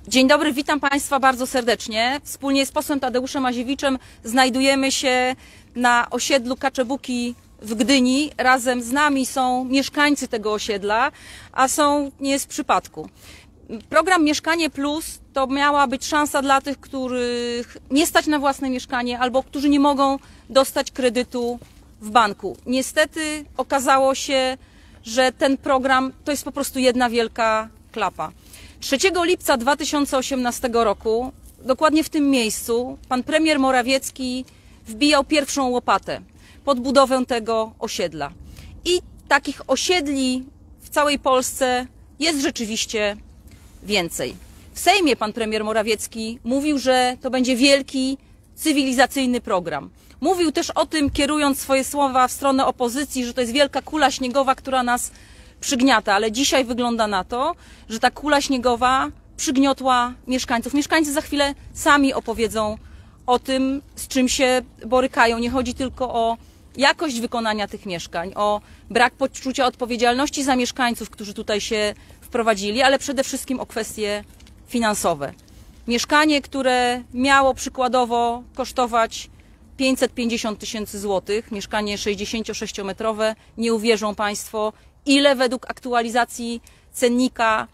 Dzień dobry, witam Państwa bardzo serdecznie. Wspólnie z posłem Tadeuszem Maziewiczem znajdujemy się na osiedlu Kaczebuki w Gdyni. Razem z nami są mieszkańcy tego osiedla, a są nie z przypadku. Program Mieszkanie Plus to miała być szansa dla tych, których nie stać na własne mieszkanie albo którzy nie mogą dostać kredytu w banku. Niestety okazało się, że ten program to jest po prostu jedna wielka klapa. 3 lipca 2018 roku, dokładnie w tym miejscu, pan premier Morawiecki wbijał pierwszą łopatę pod budowę tego osiedla. I takich osiedli w całej Polsce jest rzeczywiście więcej. W Sejmie pan premier Morawiecki mówił, że to będzie wielki, cywilizacyjny program. Mówił też o tym, kierując swoje słowa w stronę opozycji, że to jest wielka kula śniegowa, która nas przygniata, ale dzisiaj wygląda na to, że ta kula śniegowa przygniotła mieszkańców. Mieszkańcy za chwilę sami opowiedzą o tym, z czym się borykają. Nie chodzi tylko o jakość wykonania tych mieszkań, o brak poczucia odpowiedzialności za mieszkańców, którzy tutaj się wprowadzili, ale przede wszystkim o kwestie finansowe. Mieszkanie, które miało przykładowo kosztować 550 000 złotych, mieszkanie 66-metrowe, nie uwierzą Państwo, ile według aktualizacji cennika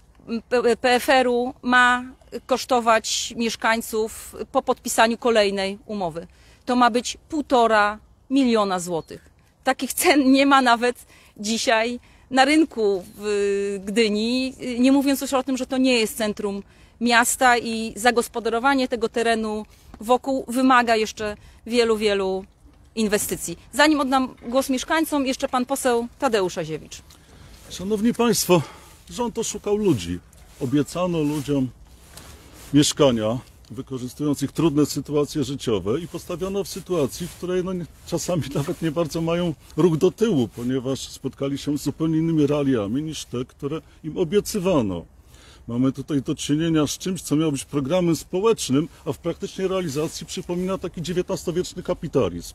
PFR-u ma kosztować mieszkańców po podpisaniu kolejnej umowy. To ma być 1,5 miliona złotych. Takich cen nie ma nawet dzisiaj na rynku w Gdyni, nie mówiąc już o tym, że to nie jest centrum miasta i zagospodarowanie tego terenu wokół wymaga jeszcze wielu inwestycji. Zanim oddam głos mieszkańcom, jeszcze pan poseł Tadeusz Aziewicz. Szanowni Państwo, rząd oszukał ludzi. Obiecano ludziom mieszkania, wykorzystując ich trudne sytuacje życiowe i postawiono w sytuacji, w której czasami nawet nie bardzo mają ruch do tyłu, ponieważ spotkali się z zupełnie innymi realiami niż te, które im obiecywano. Mamy tutaj do czynienia z czymś, co miało być programem społecznym, a w praktycznej realizacji przypomina taki XIX-wieczny kapitalizm.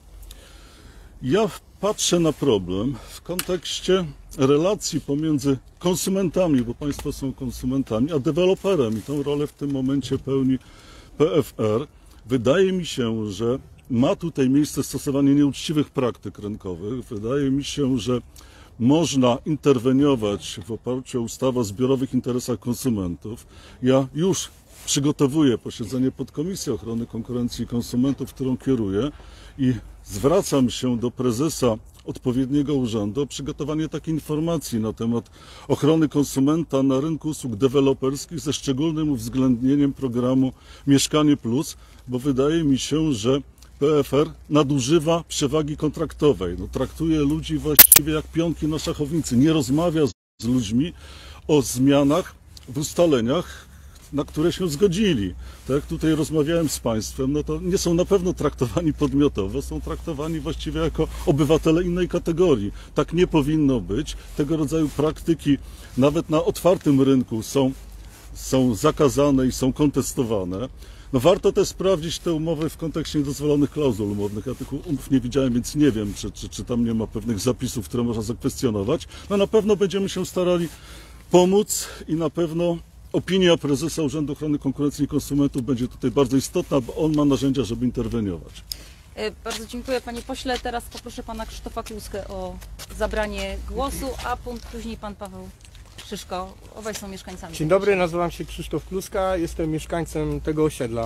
Ja patrzę na problem w kontekście relacji pomiędzy konsumentami, bo Państwo są konsumentami, a deweloperem i tą rolę w tym momencie pełni PFR. Wydaje mi się, że ma tutaj miejsce stosowanie nieuczciwych praktyk rynkowych. Wydaje mi się, że można interweniować w oparciu o ustawę o zbiorowych interesach konsumentów. Ja już przygotowuję posiedzenie podkomisji ochrony konkurencji i konsumentów, którą kieruję i zwracam się do prezesa odpowiedniego urzędu o przygotowanie takiej informacji na temat ochrony konsumenta na rynku usług deweloperskich ze szczególnym uwzględnieniem programu Mieszkanie Plus, bo wydaje mi się, że PFR nadużywa przewagi kontraktowej. Traktuje ludzi właściwie jak pionki na szachownicy. Nie rozmawia z ludźmi o zmianach w ustaleniach, na które się zgodzili. Tak jak tutaj rozmawiałem z Państwem, no to nie są na pewno traktowani podmiotowo, są traktowani właściwie jako obywatele innej kategorii. Tak nie powinno być. Tego rodzaju praktyki nawet na otwartym rynku są zakazane i są kontestowane. No warto też sprawdzić te umowy w kontekście niedozwolonych klauzul umownych. Ja tych umów nie widziałem, więc nie wiem, czy tam nie ma pewnych zapisów, które można zakwestionować. No na pewno będziemy się starali pomóc i na pewno opinia prezesa Urzędu Ochrony Konkurencji i Konsumentów będzie tutaj bardzo istotna, bo on ma narzędzia, żeby interweniować. Bardzo dziękuję panie pośle. Teraz poproszę pana Krzysztofa Kluskę o zabranie głosu, a punkt później pan Paweł Szyszko. Obaj są mieszkańcami. Dzień dobry, nazywam się Krzysztof Kluska, jestem mieszkańcem tego osiedla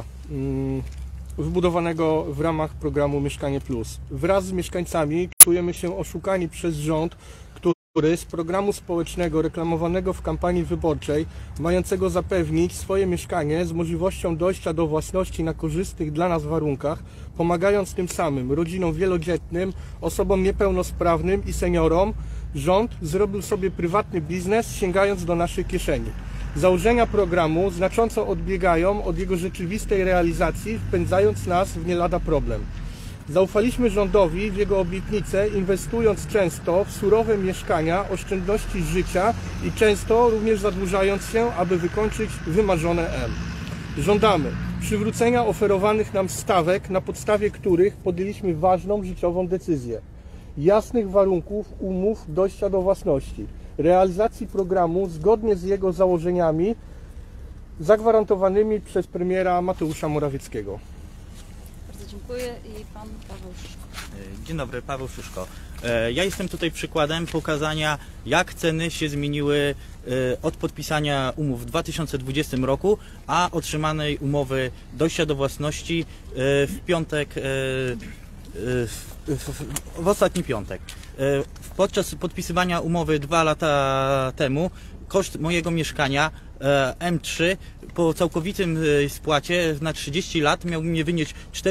wybudowanego w ramach programu Mieszkanie Plus. Wraz z mieszkańcami czujemy się oszukani przez rząd, który z programu społecznego reklamowanego w kampanii wyborczej, mającego zapewnić swoje mieszkanie z możliwością dojścia do własności na korzystnych dla nas warunkach, pomagając tym samym rodzinom wielodzietnym, osobom niepełnosprawnym i seniorom, rząd zrobił sobie prywatny biznes, sięgając do naszych kieszeni. Założenia programu znacząco odbiegają od jego rzeczywistej realizacji, wpędzając nas w nie lada problem. Zaufaliśmy rządowi w jego obietnice, inwestując często w surowe mieszkania, oszczędności życia i często również zadłużając się, aby wykończyć wymarzone M. Żądamy przywrócenia oferowanych nam stawek, na podstawie których podjęliśmy ważną życiową decyzję. Jasnych warunków umów dojścia do własności, realizacji programu zgodnie z jego założeniami zagwarantowanymi przez premiera Mateusza Morawieckiego. Bardzo dziękuję i pan Paweł Szyszko. Dzień dobry, Paweł Szyszko. Ja jestem tutaj przykładem pokazania, jak ceny się zmieniły od podpisania umów w 2020 roku, a otrzymanej umowy dojścia do własności w piątek, w ostatni piątek. Podczas podpisywania umowy 2 lata temu koszt mojego mieszkania M3 po całkowitym spłacie na 30 lat miał mnie wynieść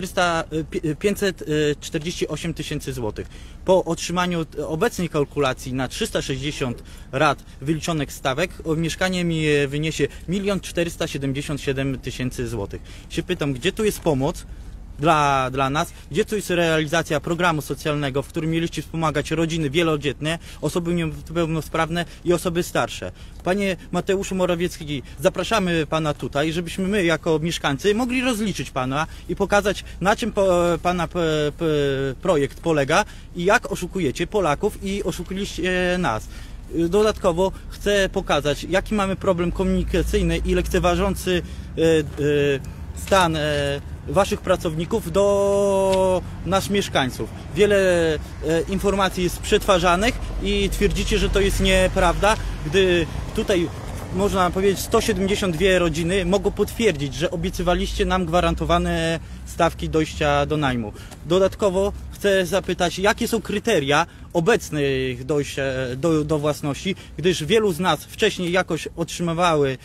548 tysięcy złotych. Po otrzymaniu obecnej kalkulacji na 360 rat wyliczonych stawek mieszkanie mi wyniesie 1 477 tysięcy złotych. Się pytam, gdzie tu jest pomoc dla nas, gdzie tu jest realizacja programu socjalnego, w którym mieliście wspomagać rodziny wielodzietne, osoby niepełnosprawne i osoby starsze. Panie Mateuszu Morawiecki, zapraszamy Pana tutaj, żebyśmy my jako mieszkańcy mogli rozliczyć Pana i pokazać, na czym Pana projekt polega i jak oszukujecie Polaków i oszukaliście nas. Dodatkowo chcę pokazać, jaki mamy problem komunikacyjny i lekceważący stan Waszych pracowników do nas mieszkańców. Wiele informacji jest przetwarzanych i twierdzicie, że to jest nieprawda, gdy tutaj można powiedzieć 172 rodziny mogą potwierdzić, że obiecywaliście nam gwarantowane stawki dojścia do najmu. Dodatkowo chcę zapytać, jakie są kryteria obecnych dojścia do własności, gdyż wielu z nas wcześniej jakoś otrzymywały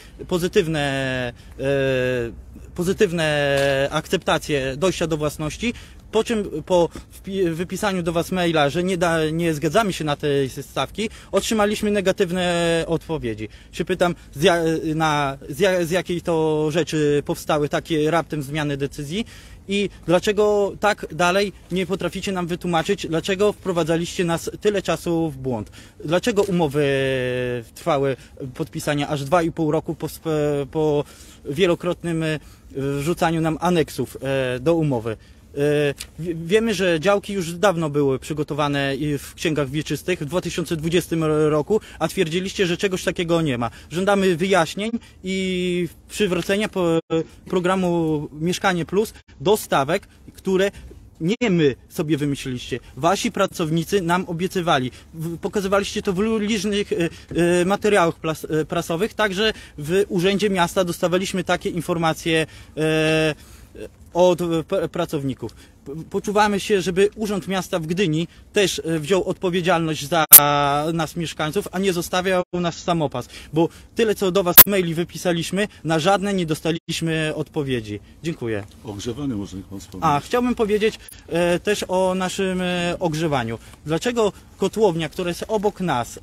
pozytywne akceptacje dojścia do własności, po czym po wypisaniu do Was maila, że nie zgadzamy się na te stawki, otrzymaliśmy negatywne odpowiedzi. Się pytam, z jakiej to rzeczy powstały takie raptem zmiany decyzji i dlaczego tak dalej nie potraficie nam wytłumaczyć, dlaczego wprowadzaliście nas tyle czasu w błąd. Dlaczego umowy trwały podpisania aż 2,5 roku po wielokrotnym wrzucaniu nam aneksów do umowy. Wiemy, że działki już dawno były przygotowane w księgach wieczystych w 2020 roku, a twierdziliście, że czegoś takiego nie ma. Żądamy wyjaśnień i przywrócenia programu Mieszkanie Plus do stawek, które nie my sobie wymyśliliście. Wasi pracownicy nam obiecywali. Pokazywaliście to w licznych materiałach prasowych, także w Urzędzie Miasta dostawaliśmy takie informacje od pracowników. Poczuwamy się, żeby Urząd Miasta w Gdyni też wziął odpowiedzialność za nas mieszkańców, a nie zostawiał nas w samopas, bo tyle co do Was maili wypisaliśmy, na żadne nie dostaliśmy odpowiedzi. Dziękuję. Ogrzewanie może niech Pan wspomni. Chciałbym powiedzieć też o naszym ogrzewaniu. Dlaczego kotłownia, która jest obok nas,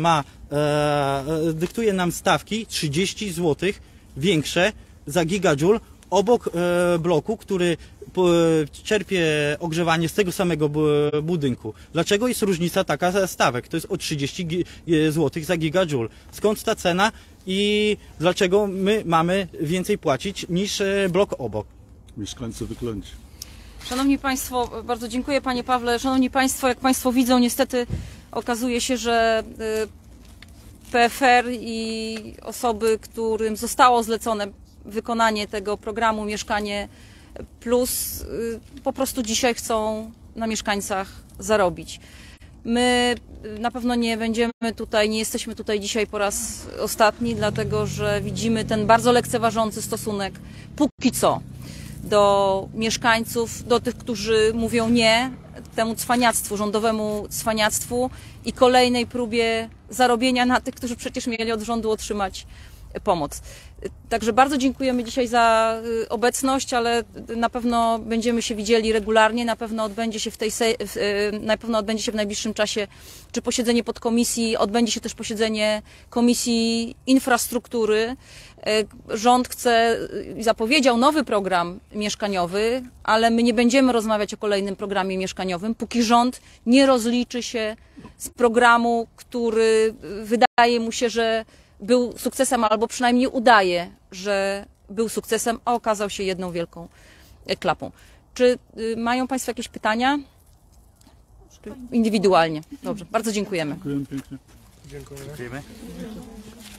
dyktuje nam stawki 30 zł większe za gigajoule, obok bloku, który czerpie ogrzewanie z tego samego budynku. Dlaczego jest różnica taka stawek? To jest o 30 zł za gigajoule. Skąd ta cena i dlaczego my mamy więcej płacić niż blok obok? Mieszkańcy wyklęci. Szanowni Państwo, bardzo dziękuję Panie Pawle. Szanowni Państwo, jak Państwo widzą, niestety okazuje się, że PFR i osoby, którym zostało zlecone wykonanie tego programu Mieszkanie Plus, po prostu dzisiaj chcą na mieszkańcach zarobić. My na pewno nie jesteśmy tutaj dzisiaj po raz ostatni, dlatego że widzimy ten bardzo lekceważący stosunek póki co do mieszkańców, do tych, którzy mówią nie temu cwaniactwu, rządowemu cwaniactwu i kolejnej próbie zarobienia na tych, którzy przecież mieli od rządu otrzymać pomoc. Także bardzo dziękujemy dzisiaj za obecność, ale na pewno będziemy się widzieli regularnie, na pewno odbędzie się w najbliższym czasie czy posiedzenie podkomisji, odbędzie się też posiedzenie Komisji Infrastruktury. Rząd chce i zapowiedział nowy program mieszkaniowy, ale my nie będziemy rozmawiać o kolejnym programie mieszkaniowym, póki rząd nie rozliczy się z programu, który wydaje mu się, że był sukcesem, albo przynajmniej udaje, że był sukcesem, a okazał się jedną wielką klapą. Czy mają Państwo jakieś pytania? Indywidualnie. Dobrze, bardzo dziękujemy. Dziękuję pięknie. Dziękuję. Dziękujemy.